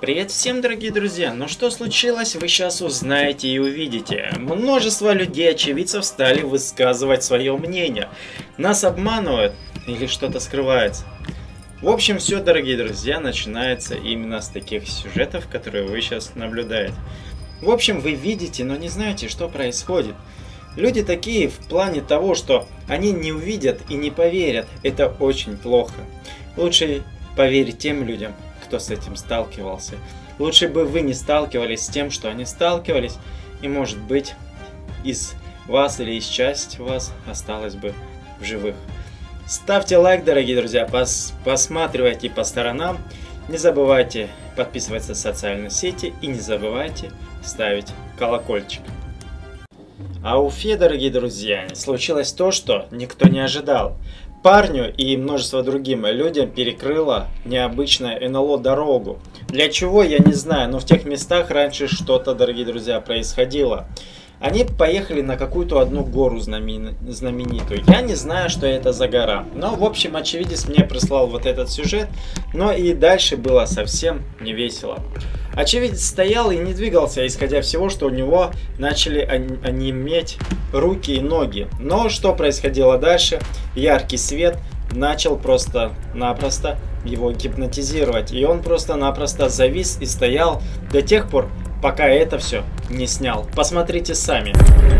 Привет всем, дорогие друзья! Ну что случилось, вы сейчас узнаете и увидите. Множество людей, очевидцев, стали высказывать свое мнение. Нас обманывают или что-то скрывается. В общем, все, дорогие друзья, начинается именно с таких сюжетов, которые вы сейчас наблюдаете. В общем, вы видите, но не знаете, что происходит. Люди такие в плане того, что они не увидят и не поверят. Это очень плохо. Лучше поверить тем людям, кто с этим сталкивался. Лучше бы вы не сталкивались с тем, что они сталкивались, и, может быть, из вас или из части вас осталось бы в живых. Ставьте лайк, дорогие друзья, посматривайте по сторонам, не забывайте подписываться на социальные сети и не забывайте ставить колокольчик. А в Уфе, дорогие друзья, случилось то, что никто не ожидал. Парню и множество другим людям перекрыло необычное НЛО дорогу. Для чего, я не знаю, но в тех местах раньше что-то, дорогие друзья, происходило. Они поехали на какую-то одну гору знаменитую. Я не знаю, что это за гора. Но, в общем, очевидец мне прислал вот этот сюжет. Но и дальше было совсем не весело. Очевидец стоял и не двигался, исходя всего, что у него начали онеметь руки и ноги. Но что происходило дальше? Яркий свет начал просто-напросто его гипнотизировать. И он просто-напросто завис и стоял до тех пор, пока это все не снял. Посмотрите сами.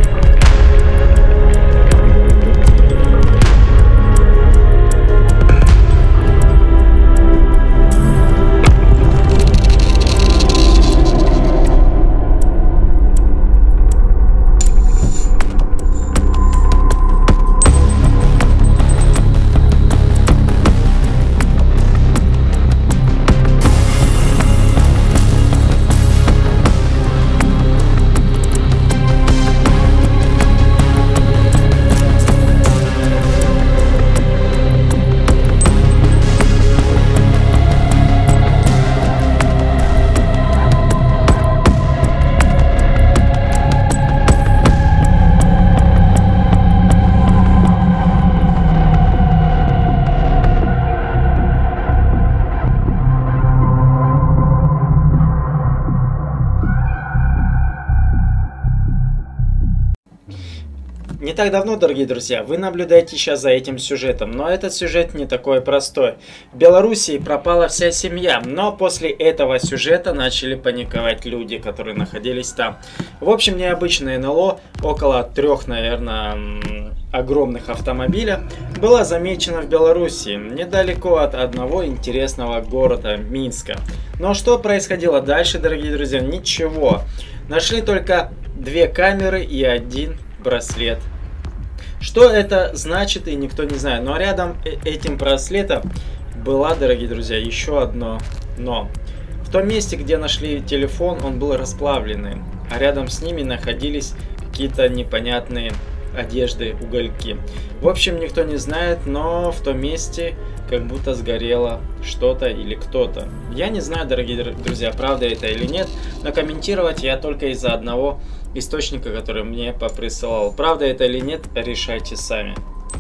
Не так давно, дорогие друзья, вы наблюдаете сейчас за этим сюжетом, но этот сюжет не такой простой. В Белоруссии пропала вся семья, но после этого сюжета начали паниковать люди, которые находились там. В общем, необычное НЛО, около 3, наверное, огромных автомобиля, было замечено в Белоруссии, недалеко от одного интересного города Минска. Но что происходило дальше, дорогие друзья? Ничего. Нашли только 2 камеры и 1 браслет. Что это значит, и никто не знает. Но рядом этим браслетом была, дорогие друзья, еще одно но. В том месте, где нашли телефон, он был расплавленный, а рядом с ними находились какие-то непонятные одежды, угольки. В общем, никто не знает, но в том месте как будто сгорело что-то или кто-то. Я не знаю, дорогие друзья, правда это или нет, но комментировать я только из-за одного источника, который мне поприсылал. Правда это или нет, решайте сами.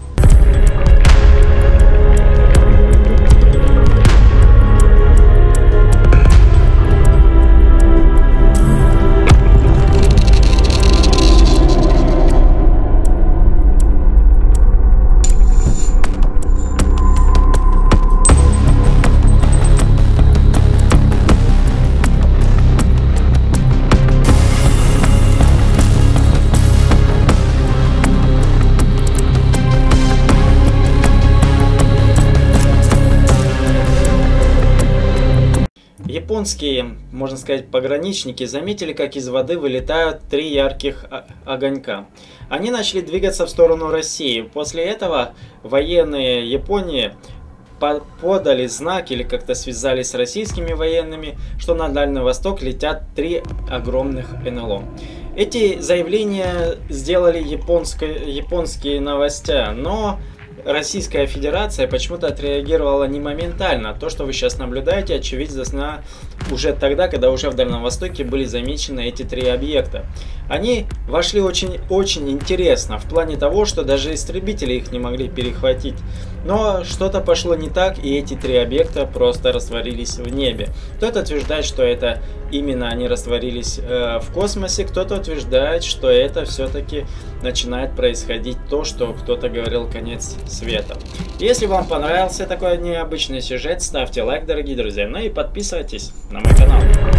Японские, можно сказать, пограничники заметили, как из воды вылетают 3 ярких огонька. Они начали двигаться в сторону России. После этого военные Японии подали знак или как-то связались с российскими военными, что на Дальний Восток летят 3 огромных НЛО. Эти заявления сделали японские новости, но Российская Федерация почему-то отреагировала не моментально. То, что вы сейчас наблюдаете, очевидно, уже тогда, когда уже в Дальнем Востоке были замечены эти 3 объекта. Они вошли очень интересно, в плане того, что даже истребители их не могли перехватить. Но что-то пошло не так, и эти 3 объекта просто растворились в небе. Кто-то утверждает, что это именно они растворились в космосе, кто-то утверждает, что это все-таки начинает происходить то, что кто-то говорил конец света. Если вам понравился такой необычный сюжет, ставьте лайк, дорогие друзья, ну и подписывайтесь на мой канал.